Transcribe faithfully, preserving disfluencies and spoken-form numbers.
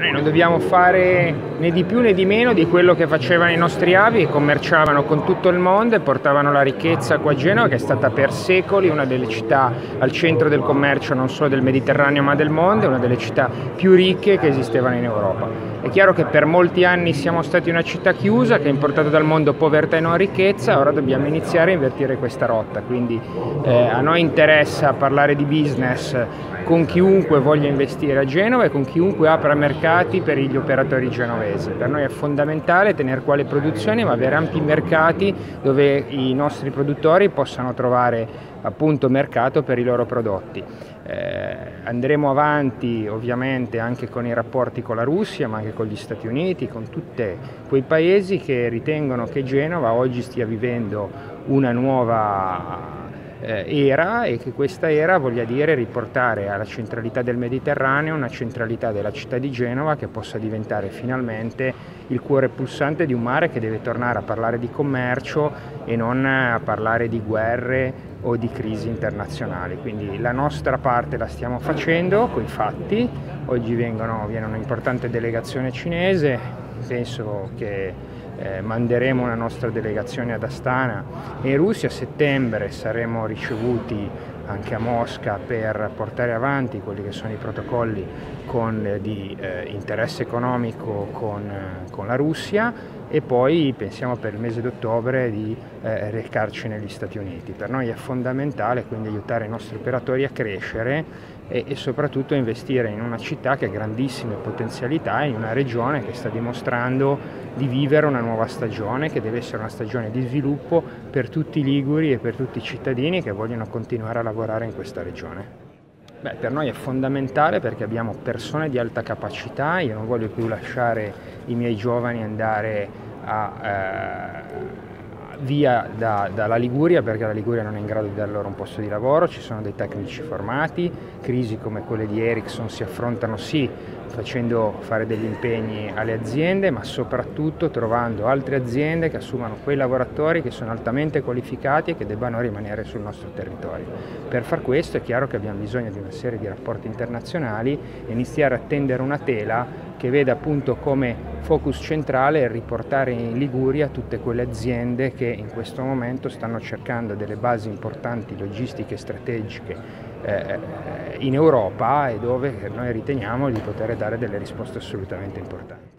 Noi non dobbiamo fare né di più né di meno di quello che facevano i nostri avi, che commerciavano con tutto il mondo e portavano la ricchezza qua a Genova, che è stata per secoli una delle città al centro del commercio non solo del Mediterraneo ma del mondo, una delle città più ricche che esistevano in Europa. È chiaro che per molti anni siamo stati una città chiusa che ha importato dal mondo povertà e non ricchezza, ora dobbiamo iniziare a invertire questa rotta, quindi eh, a noi interessa parlare di business con chiunque voglia investire a Genova e con chiunque apra mercati per gli operatori genovesi. Per noi è fondamentale tenere qua le produzioni ma avere ampi mercati dove i nostri produttori possano trovare appunto mercato per i loro prodotti. Eh, andremo avanti ovviamente anche con i rapporti con la Russia ma anche con gli Stati Uniti, con tutti quei paesi che ritengono che Genova oggi stia vivendo una nuova era e che questa era voglia dire riportare alla centralità del Mediterraneo una centralità della città di Genova che possa diventare finalmente il cuore pulsante di un mare che deve tornare a parlare di commercio e non a parlare di guerre o di crisi internazionali. Quindi la nostra parte la stiamo facendo coi fatti. Oggi vengono, viene un'importante delegazione cinese, penso che Eh, manderemo una nostra delegazione ad Astana e in Russia. A settembre saremo ricevuti anche a Mosca per portare avanti quelli che sono i protocolli con, eh, di eh, interesse economico con, eh, con la Russia e poi pensiamo per il mese d'ottobre di eh, recarci negli Stati Uniti. Per noi è fondamentale quindi aiutare i nostri operatori a crescere e, e soprattutto investire in una città che ha grandissime potenzialità, in una regione che sta dimostrando di vivere una nuova stagione, che deve essere una stagione di sviluppo per tutti i liguri e per tutti i cittadini che vogliono continuare a lavorare in questa regione. Beh, per noi è fondamentale perché abbiamo persone di alta capacità, io non voglio più lasciare i miei giovani andare a, eh, via da, dalla Liguria perché la Liguria non è in grado di dare loro un posto di lavoro, ci sono dei tecnici formati, crisi come quelle di Ericsson si affrontano sì facendo fare degli impegni alle aziende ma soprattutto trovando altre aziende che assumano quei lavoratori che sono altamente qualificati e che debbano rimanere sul nostro territorio. Per far questo è chiaro che abbiamo bisogno di una serie di rapporti internazionali e iniziare a tendere una tela che veda appunto come focus centrale il riportare in Liguria tutte quelle aziende che in questo momento stanno cercando delle basi importanti logistiche e strategiche eh, in Europa e dove noi riteniamo di poter dare delle risposte assolutamente importanti.